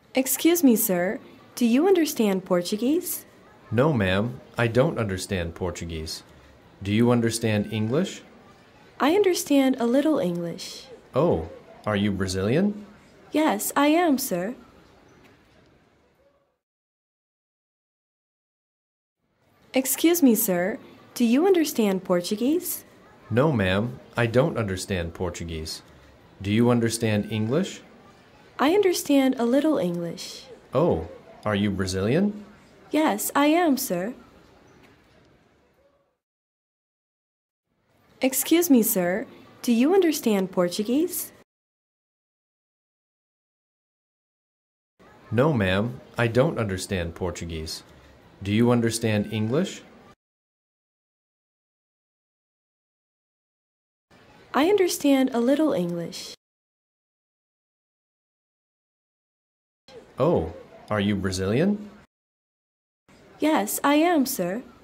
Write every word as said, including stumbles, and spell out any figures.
Excuse me, sir. Do you understand Portuguese? No, ma'am, I don't understand Portuguese. Do you understand English? I understand a little English. Oh, are you Brazilian? Yes, I am, sir. Excuse me, sir. Do you understand Portuguese? No, ma'am, I don't understand Portuguese. Do you understand English? I understand a little English. Oh, are you Brazilian? Yes, I am, sir. Excuse me, sir. Do you understand Portuguese? No, ma'am, I don't understand Portuguese. Do you understand English? I understand a little English. Oh, are you Brazilian? Yes, I am, sir.